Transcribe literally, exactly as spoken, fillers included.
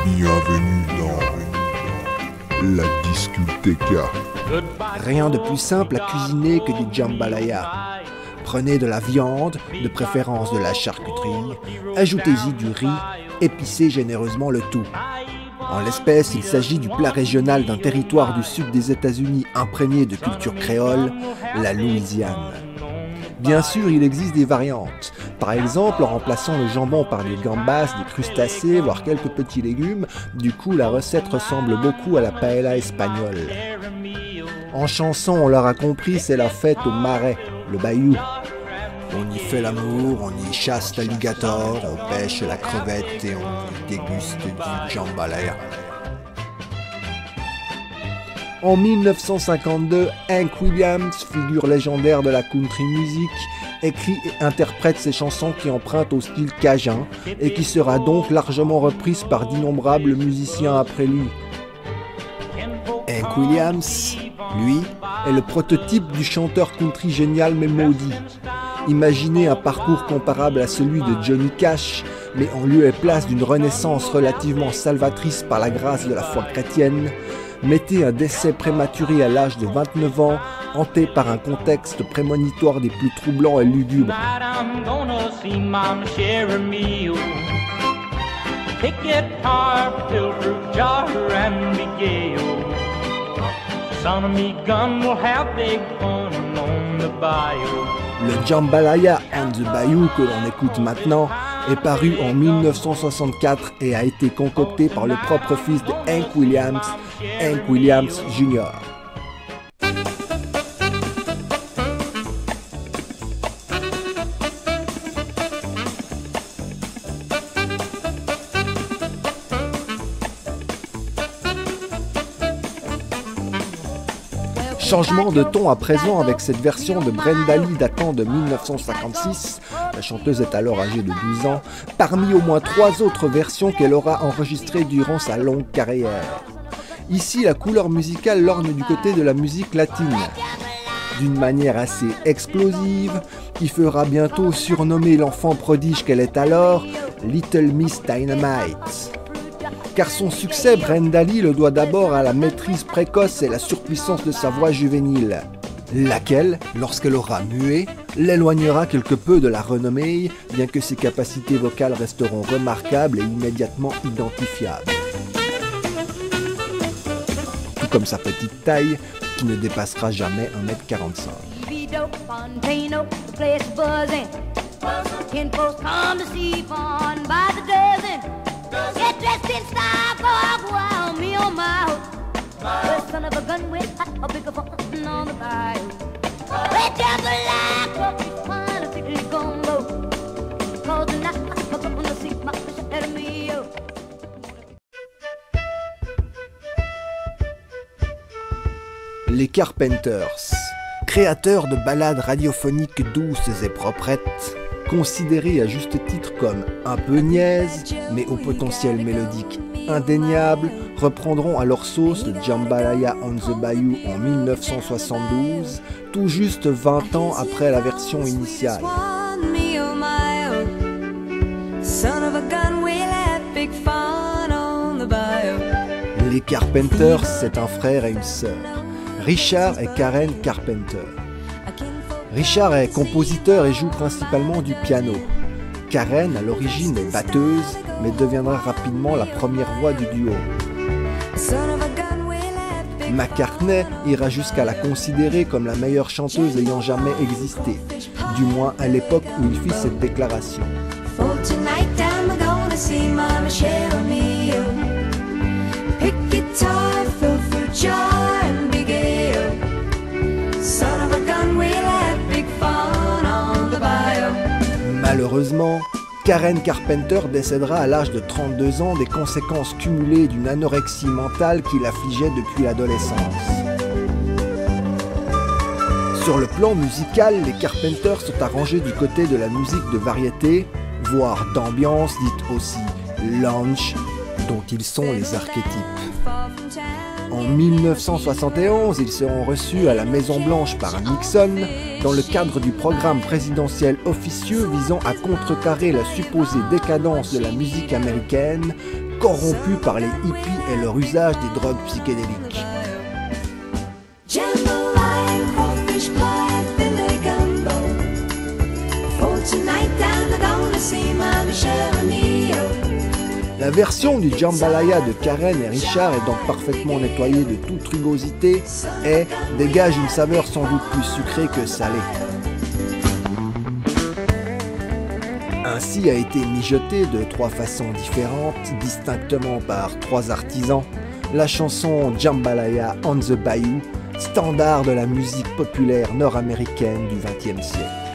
Bienvenue dans la Discuteca. Rien de plus simple à cuisiner que du jambalaya. Prenez de la viande, de préférence de la charcuterie, ajoutez-y du riz, épicez généreusement le tout. En l'espèce, il s'agit du plat régional d'un territoire du sud des États-Unis imprégné de culture créole, la Louisiane. Bien sûr, il existe des variantes. Par exemple, en remplaçant le jambon par des gambas, des crustacés, voire quelques petits légumes, du coup la recette ressemble beaucoup à la paella espagnole. En chanson, on l'aura compris, c'est la fête au marais, le bayou. On y fait l'amour, on y chasse l'alligator, on pêche la crevette et on y déguste du jambalaya. En mille neuf cent cinquante-deux, Hank Williams, figure légendaire de la country music, écrit et interprète ses chansons qui empruntent au style cajun et qui sera donc largement reprise par d'innombrables musiciens après lui. Hank Williams, lui, est le prototype du chanteur country génial mais maudit. Imaginez un parcours comparable à celui de Johnny Cash, mais en lieu et place d'une renaissance relativement salvatrice par la grâce de la foi chrétienne. Mettez un décès prématuré à l'âge de vingt-neuf ans, hanté par un contexte prémonitoire des plus troublants et lugubres. Le Jambalaya and the Bayou que l'on écoute maintenant est paru en mille neuf cent soixante-quatre et a été concocté par le propre fils de Hank Williams, Hank Williams junior Changement de ton à présent avec cette version de Brenda Lee datant de mille neuf cent cinquante-six. La chanteuse est alors âgée de douze ans, parmi au moins trois autres versions qu'elle aura enregistrées durant sa longue carrière. Ici, la couleur musicale lorgne du côté de la musique latine, d'une manière assez explosive, qui fera bientôt surnommer l'enfant prodige qu'elle est alors, Little Miss Dynamite. Car son succès, Brenda Lee le doit d'abord à la maîtrise précoce et la surpuissance de sa voix juvénile, laquelle, lorsqu'elle aura mué, l'éloignera quelque peu de la renommée, bien que ses capacités vocales resteront remarquables et immédiatement identifiables. Tout comme sa petite taille, qui ne dépassera jamais un mètre quarante-cinq. Get dressed in style for a while, me on my hook. The son of a gun with a bigger fun on the bayou. We just like what we find a sickly gumbo. Cause tonight I'm gonna see my fish ahead of me, yo. Les Carpenters, créateurs de ballades radiophoniques douces et proprettes, considérés à juste titre comme un peu niaises, mais au potentiel mélodique indéniable, reprendront à leur sauce le Jambalaya on the Bayou en mille neuf cent soixante-douze, tout juste vingt ans après la version initiale. Les Carpenters, c'est un frère et une sœur, Richard et Karen Carpenter. Richard est compositeur et joue principalement du piano. Karen, à l'origine, est batteuse, mais deviendra rapidement la première voix du duo. McCartney ira jusqu'à la considérer comme la meilleure chanteuse ayant jamais existé, du moins à l'époque où il fit cette déclaration. Malheureusement, Karen Carpenter décédera à l'âge de trente-deux ans des conséquences cumulées d'une anorexie mentale qui l'affligeait depuis l'adolescence. Sur le plan musical, les Carpenters sont arrangés du côté de la musique de variété, voire d'ambiance, dite aussi lounge, dont ils sont les archétypes. En mille neuf cent soixante et onze, ils seront reçus à la Maison-Blanche par Nixon dans le cadre du programme présidentiel officieux visant à contrecarrer la supposée décadence de la musique américaine corrompus par les hippies et leur usage des drogues psychédéliques. La version du jambalaya de Karen et Richard est donc parfaitement nettoyée de toute rugosité et dégage une saveur sans doute plus sucrée que salée. Ainsi a été mijotée de trois façons différentes, distinctement par trois artisans, la chanson Jambalaya on the Bayou, standard de la musique populaire nord-américaine du vingtième siècle.